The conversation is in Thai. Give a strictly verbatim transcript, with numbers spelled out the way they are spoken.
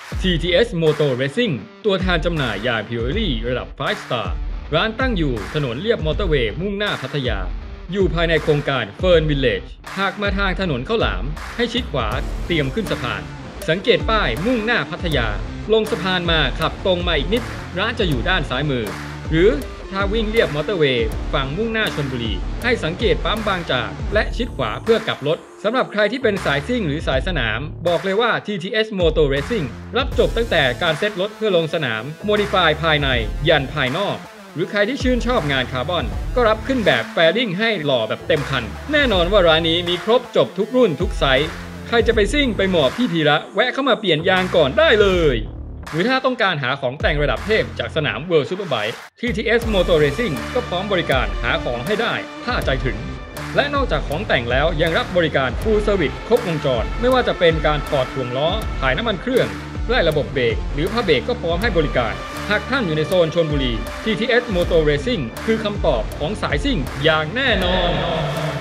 ที ที เอส Motor Racing ตัวแทนจำหน่ายยาน Pirelli ระดับ ไฟว์ Star ร้านตั้งอยู่ถนนเลียบมอเตอร์เวย์มุ่งหน้าพัทยาอยู่ภายในโครงการ Fern Village หากมาทางถนนข้าวหลามให้ชิดขวาเตรียมขึ้นสะพานสังเกตป้ายมุ่งหน้าพัทยาลงสะพานมาขับตรงมาอีกนิดร้านจะอยู่ด้านซ้ายมือหรือถ้าวิ่งเลียบมอเตอร์เวย์ฝั่งมุ่งหน้าชลบุรีให้สังเกตปั๊มบางจากและชิดขวาเพื่อกลับรถสำหรับใครที่เป็นสายซิ่งหรือสายสนามบอกเลยว่า ที ที เอส Motor Racing รับจบตั้งแต่การเซ็ตรถเพื่อลงสนาม Modify ภายในยันภายนอกหรือใครที่ชื่นชอบงานคาร์บอนก็รับขึ้นแบบแฟริ่งให้หล่อแบบเต็มคันแน่นอนว่าร้านนี้มีครบจบทุกรุ่นทุกไซส์ใครจะไปซิ่งไปหมอบพี่พีระแวะเข้ามาเปลี่ยนยางก่อนได้เลยหรือถ้าต้องการหาของแต่งระดับเทพจากสนาม World Superbike ที ที เอส Motor Racing ก็พร้อมบริการหาของให้ได้ถ้าใจถึงและนอกจากของแต่งแล้วยังรับบริการ Full Service ครบวงจรไม่ว่าจะเป็นการถอดถ่วงล้อถ่ายน้ำมันเครื่องไล่ระบบเบรกหรือผ้าเบรกก็พร้อมให้บริการหากท่านอยู่ในโซนชลบุรี ที ที เอส Motor Racing คือคำตอบของสายซิ่งอย่างแน่นอน